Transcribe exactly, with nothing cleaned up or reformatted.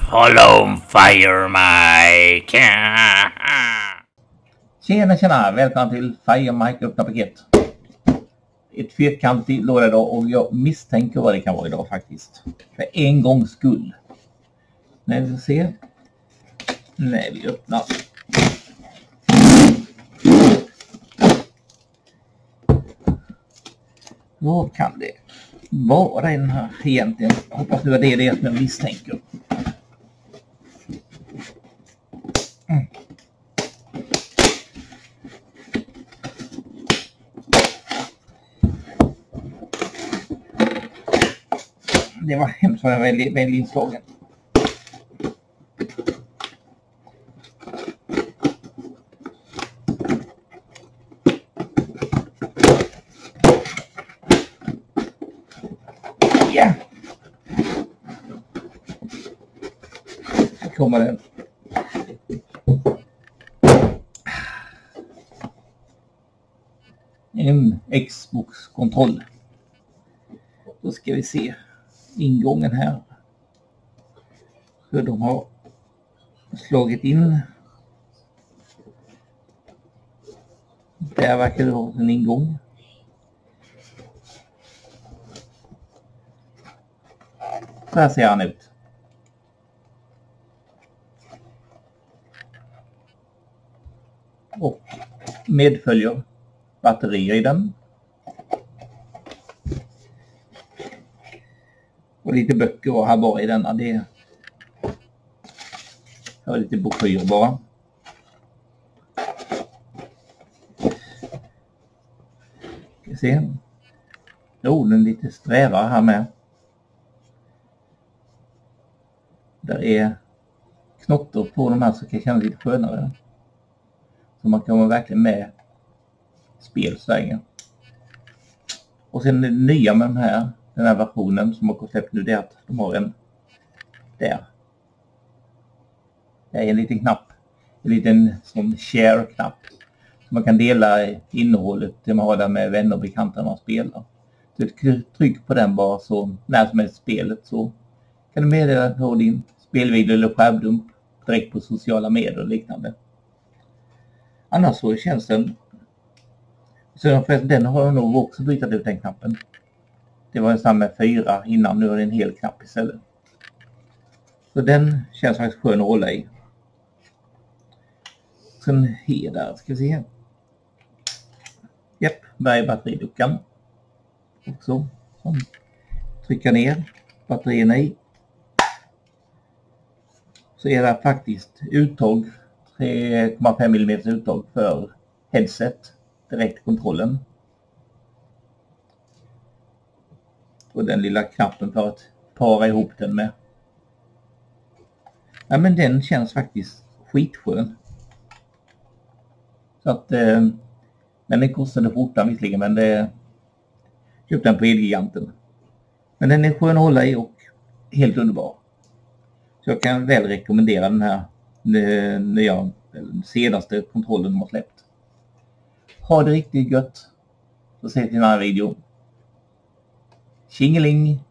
Follow Fire Mike. Tjena tjena, välkommen till Fire Mike öppna paket. Ett fyrkantigt låda idag och jag misstänker vad det kan vara idag faktiskt. För en gångs skull. När vi ser. När vi öppnar. Vad kan det vara den här egentligen? Jag hoppas nu att det är det som jag misstänker. Mm. Det var hemskt vad jag var väldigt, väldigt inslagen. Ja! Här kommer den. En Xbox-kontroll. Då ska vi se ingången här. Hur de har slagit in. Där verkar det vara en ingång. Så här ser han ut. Och medföljer batterier i den. Och lite böcker och här bara i denna. Det är lite broschyrer bara. Ska se. Jo, den lite strävare här med. Där är knotter på de här så kan jag känna lite skönare. Så man kan vara verkligen med spel så länge. Och sen det nya med de här, den här versionen som har släppt nu, det är att de har en där. Det är en liten knapp. En liten som share-knapp. Så man kan dela innehållet det man har där med vänner och bekanta när man spelar. Så tryck på den bara så när som helst spelet så kan du meddela din spelvideo eller skärmdump direkt på sociala medier och liknande. Annars så känns den. Så den har jag nog också bytt ut den knappen. Det var en samma med fyra innan, nu är det en hel knapp istället. Så den känns faktiskt skön att hålla i. Sen här där, ska vi se här. Japp, bergbatteriduckan. Också. Så. Trycka ner batterierna i. Så är det faktiskt uttag, tre komma fem millimeter uttag för headset, direktkontrollen. Och den lilla knappen för att para ihop den med. Ja, men den känns faktiskt skitskön. Så att eh, men den kostade skjortan visserligen, men det köpte den på Elgiganten. Men den är skön att hålla i och helt underbar. Så jag kan väl rekommendera den här nya, senaste kontrollen de har släppt. Ha det riktigt gött. Så ses vi i den här videon. Tjingeling!